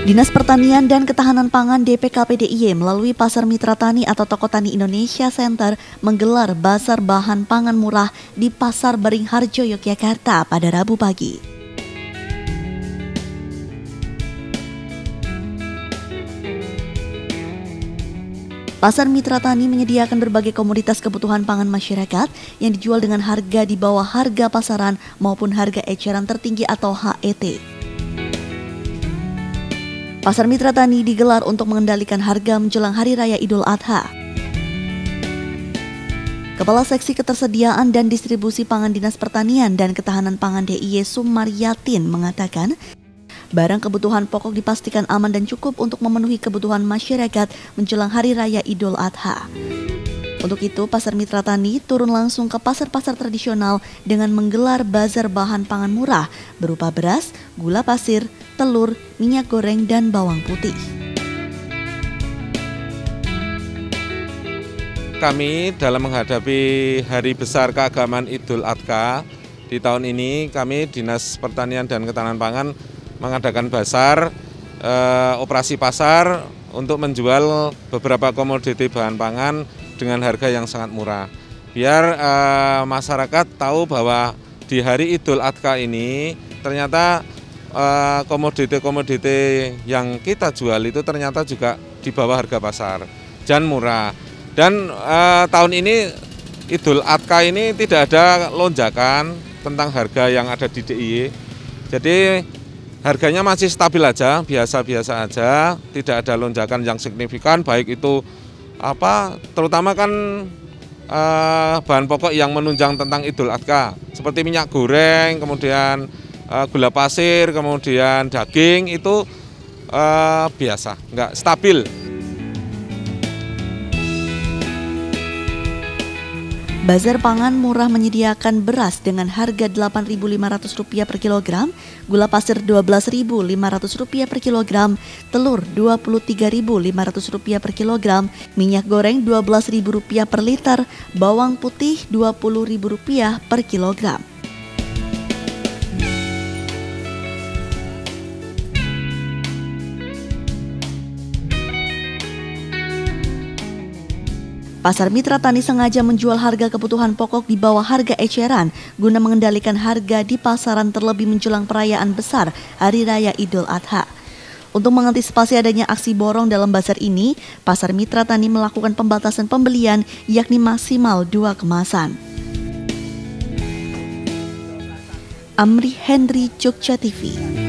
Dinas Pertanian dan Ketahanan Pangan DPKP DIY melalui Pasar Mitra Tani atau Toko Tani Indonesia Center menggelar Bazar Bahan Pangan Murah di Pasar Beringharjo, Yogyakarta pada Rabu pagi. Pasar Mitra Tani menyediakan berbagai komoditas kebutuhan pangan masyarakat yang dijual dengan harga di bawah harga pasaran maupun harga eceran tertinggi atau HET. Pasar Mitra Tani digelar untuk mengendalikan harga menjelang Hari Raya Idul Adha. Kepala Seksi Ketersediaan dan Distribusi Pangan Dinas Pertanian dan Ketahanan Pangan DIY Sumaryatin mengatakan, barang kebutuhan pokok dipastikan aman dan cukup untuk memenuhi kebutuhan masyarakat menjelang Hari Raya Idul Adha. Untuk itu, Pasar Mitra Tani turun langsung ke pasar-pasar tradisional dengan menggelar bazar bahan pangan murah berupa beras, gula pasir, telur, minyak goreng, dan bawang putih. Kami dalam menghadapi Hari Besar Keagamaan Idul Adha, di tahun ini kami Dinas Pertanian dan Ketahanan Pangan mengadakan bazar, operasi pasar untuk menjual beberapa komoditi bahan pangan dengan harga yang sangat murah. Biar masyarakat tahu bahwa di hari Idul Adha ini ternyata komoditi-komoditi yang kita jual itu ternyata juga di bawah harga pasar dan murah. Dan tahun ini Idul Adha ini tidak ada lonjakan tentang harga yang ada di DIY. Jadi harganya masih stabil aja, biasa-biasa aja, tidak ada lonjakan yang signifikan, baik itu terutama kan bahan pokok yang menunjang tentang Idul Adha, seperti minyak goreng, kemudian gula pasir, kemudian daging itu biasa, nggak stabil. Bazar pangan murah menyediakan beras dengan harga Rp8.500 per kilogram, gula pasir Rp12.500 per kilogram, telur Rp23.500 per kilogram, minyak goreng Rp12.000 per liter, bawang putih Rp20.000 per kilogram. Pasar Mitra Tani sengaja menjual harga kebutuhan pokok di bawah harga eceran guna mengendalikan harga di pasaran terlebih menjelang perayaan besar Hari Raya Idul Adha. Untuk mengantisipasi adanya aksi borong dalam bazar ini, Pasar Mitra Tani melakukan pembatasan pembelian yakni maksimal 2 kemasan. Amri Henry, Jogja TV.